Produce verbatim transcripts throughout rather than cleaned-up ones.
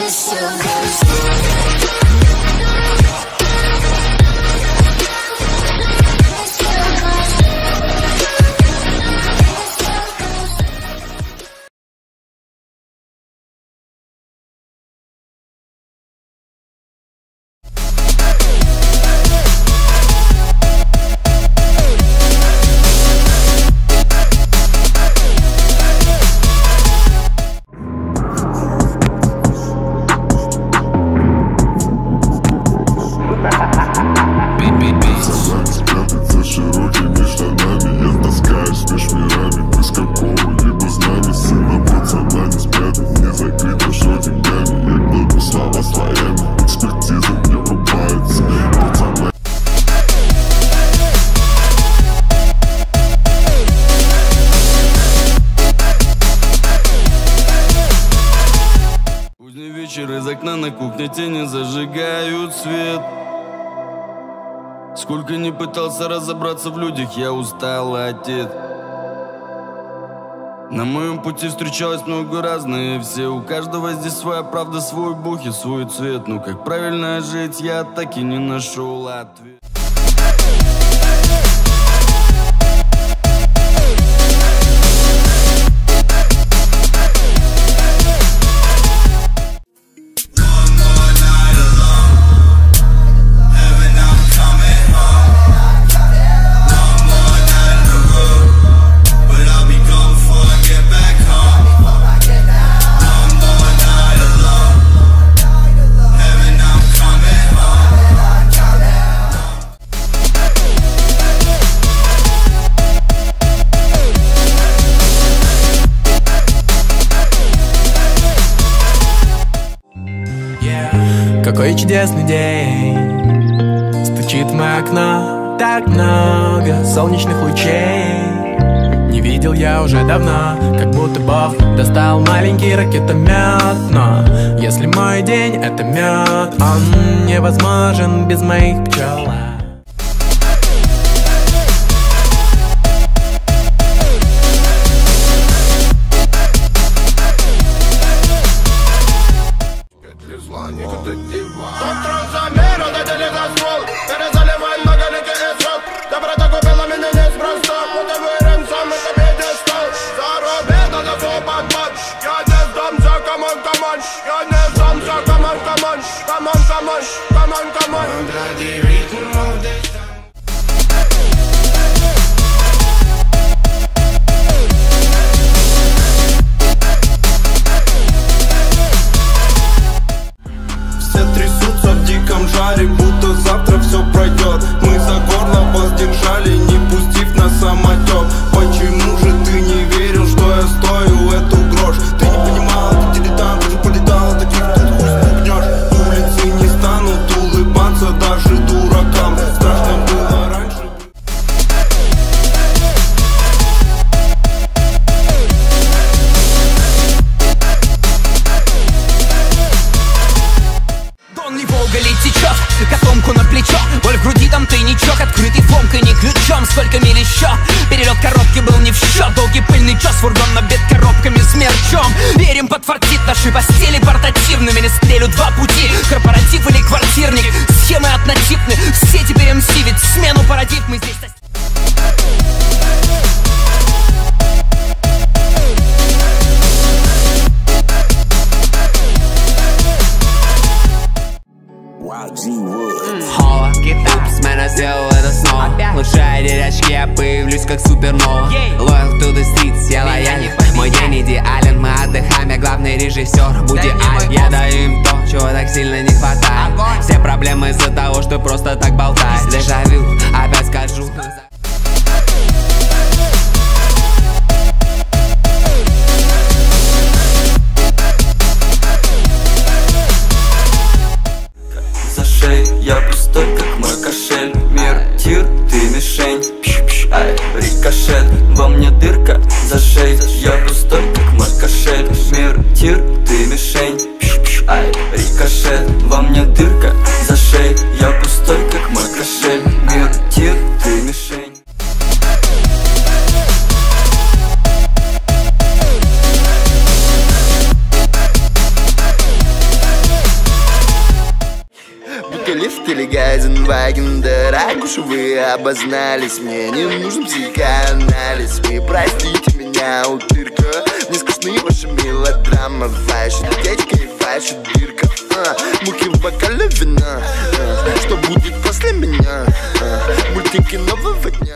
Из окна на кухне тени зажигают свет. Сколько не пытался разобраться в людях, я устал отец. На моем пути встречалось много разные все. У каждого здесь своя правда, свой бог и свой цвет. Ну как правильно жить, я так и не нашел ответ. Какой чудесный день, стучит в мое окно так много солнечных лучей. Не видел я уже давно, как будто Бог достал маленький ракетомет. Но если мой день — это мед, он невозможен без моих пчел. Все трясутся в диком жаре, будто завтра все пройдет. Мы за горло вас держали, не пустив на самотек. Почему же ты не верил, что я стою эту грош? Ты не понимал, ты дилетант, уже полетал, таких тут хуй спугнешь. Улицы не станут улыбаться даже дуракам. Страшно было раньше. Течет, котомку на плечо, боль в груди, там тайничок, открытый фомкой, не ключом. Сколько миль еще? Перелет коробки был не в счет. Долгий пыльный час, фургон набит коробками с мерчом. Верим, подфартит наши постели портативными. Не стрелю два пути, корпоратив или квартирник. Схемы однотипны, все теперь эм си, ведь смену парадигмы здесь. Холла, упс, мэна сделал это снова. Лучшая дерячки, я появлюсь как супернова. Loyal to the streets, я лоялен. Мой день идеален, мы отдыхаем, я главный режиссер. Будь идеален, я даю им то, чего так сильно не хватает. Все проблемы из-за того, что просто так болтаешь. Дежавю, опять скажу. Я пустой, как мой кошель. Мир, тир, ты мишень. Пш-пш, ай, рикошет. Во мне дырка за шею. Я пустой, как мой кошель. Мир, тир, ты мишень. Пш-пш, ай, рикошет. Во мне дырка за шею. Я пустой, как мой кошель. Мир, тир, ты мишень. Тачка, лифт или Гайзенваген, дорогуша, вы обознались. Мне не нужен психоанализ. Вы простите меня, утырка. Мне скучны ваши мелодрамы. Ваша дядька и ваша дырка. а, Мухи в бокале вина. а, Что будет после меня? а, Мультики нового дня.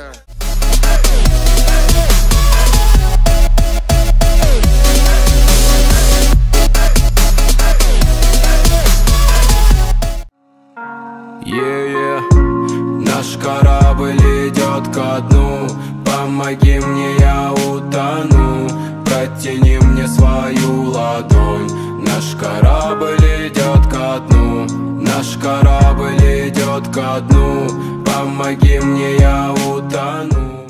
Yeah, yeah. Наш корабль идет ко дну. Помоги мне, я утону. Протяни мне свою ладонь. Наш корабль идет ко дну. Наш корабль идет ко дну. Помоги мне, я утону.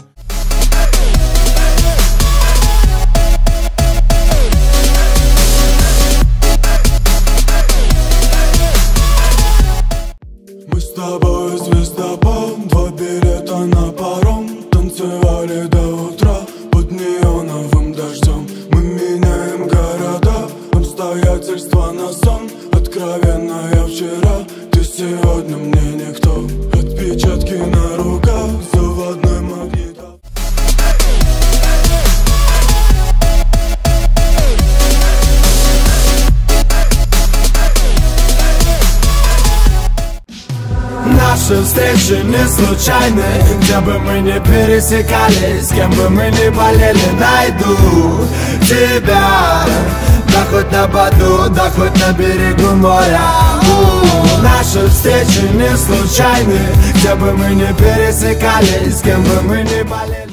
Мы с тобой звездопад, два билета на паром. Танцевали до утра под неоновым дождем. Мы меняем города, обстоятельства на сон. Откровенно я вчера, ты сегодня мне никто. Отпечатки на руках, заводной магнитофон. Наши встречи не случайны. Где бы мы ни пересекались, с кем бы мы ни болели, найду тебя. Да хоть на Баду, да хоть на берегу моря. У-у-у. Наши встречи не случайны. Где бы мы ни пересекались, с кем бы мы ни болели.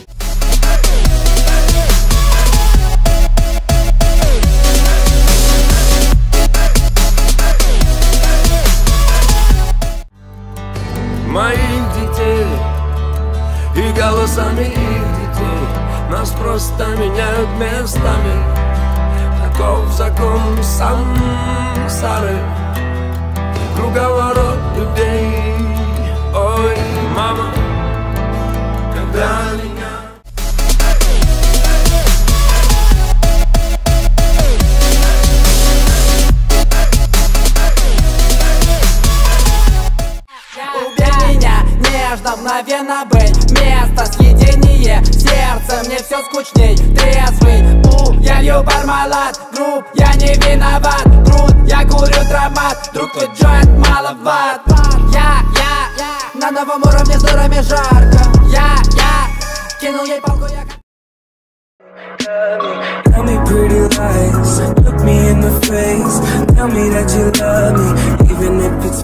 Моих детей и голосами их детей нас просто меняют местами. Таков закон сансары, круговорот людей. Ой, мама, когда меня... Мгновенно быть, место съедение, сердце мне все скучней, трезвый, у, я лью пармалат, груб, я не виноват, труд, я курю травмат, друг тут джойнт маловат. Я, я, я, на новом уровне с дурами жарко, я, я, кинул ей палку, я... Tell me pretty lies, look me in the face. Tell me that you love me, even if it's